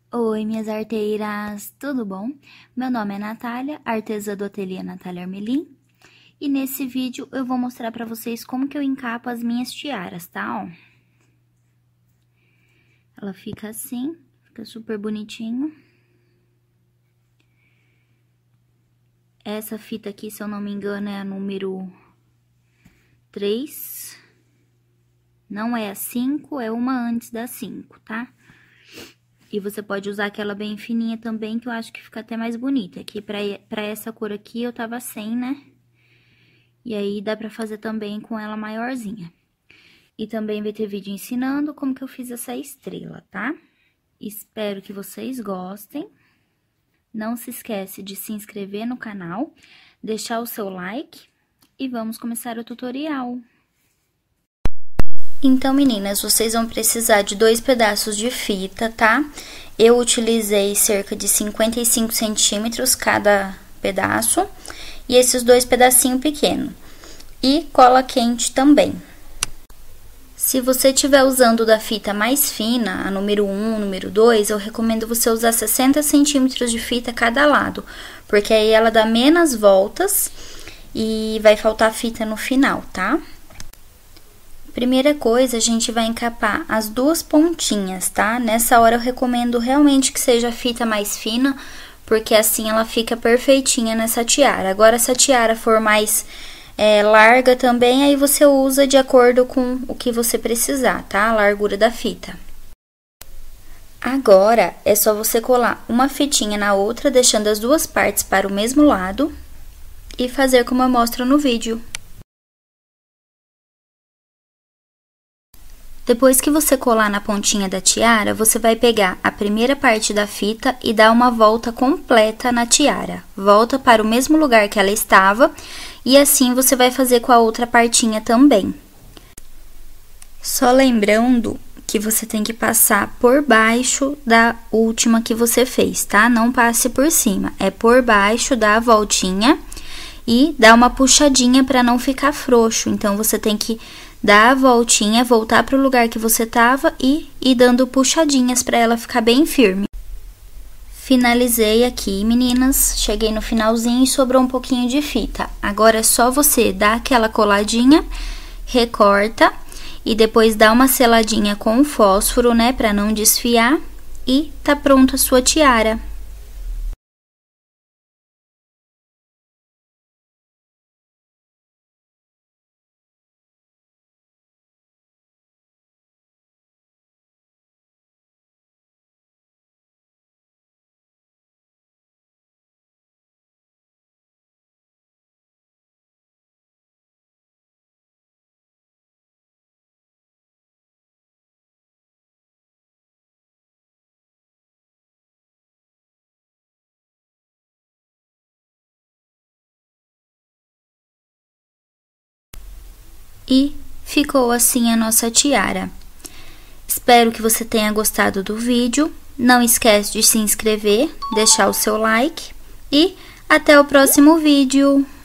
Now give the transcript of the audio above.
Oi, minhas arteiras, tudo bom? Meu nome é Natália, artesã do ateliê Natália Armelin. E nesse vídeo eu vou mostrar pra vocês como que eu encapo as minhas tiaras, tá? Ó. Ela fica assim, fica super bonitinho. Essa fita aqui, se eu não me engano, é a número 3. Não é a 5, é uma antes da 5, tá? E você pode usar aquela bem fininha também, que eu acho que fica até mais bonita. Aqui, pra essa cor aqui, eu tava sem, né? E aí, dá pra fazer também com ela maiorzinha. E também vai ter vídeo ensinando como que eu fiz essa estrela, tá? Espero que vocês gostem. Não se esquece de se inscrever no canal, deixar o seu like e vamos começar o tutorial. Então, meninas, vocês vão precisar de 2 pedaços de fita, tá? Eu utilizei cerca de 55 centímetros cada pedaço e esses 2 pedacinhos pequenos. E cola quente também. Se você estiver usando da fita mais fina, a número 1, número 2, eu recomendo você usar 60 centímetros de fita cada lado, porque aí ela dá menos voltas e vai faltar fita no final, tá? Primeira coisa, a gente vai encapar as 2 pontinhas, tá? Nessa hora eu recomendo realmente que seja fita mais fina, porque assim ela fica perfeitinha nessa tiara. Agora, se a tiara for mais larga também, aí você usa de acordo com o que você precisar, tá? A largura da fita. Agora, é só você colar uma fitinha na outra, deixando as 2 partes para o mesmo lado e fazer como eu mostro no vídeo. Depois que você colar na pontinha da tiara, você vai pegar a primeira parte da fita e dar uma volta completa na tiara. Volta para o mesmo lugar que ela estava e assim você vai fazer com a outra partinha também. Só lembrando que você tem que passar por baixo da última que você fez, tá? Não passe por cima, é por baixo, dá a voltinha e dá uma puxadinha para não ficar frouxo. Então, você tem que dar a voltinha, voltar para o lugar que você tava e ir dando puxadinhas para ela ficar bem firme. Finalizei aqui, meninas, cheguei no finalzinho e sobrou um pouquinho de fita. Agora é só você dar aquela coladinha, recorta e depois dá uma seladinha com o fósforo, né, para não desfiar e tá pronta a sua tiara. E ficou assim a nossa tiara. Espero que você tenha gostado do vídeo. Não esquece de se inscrever, deixar o seu like e até o próximo vídeo.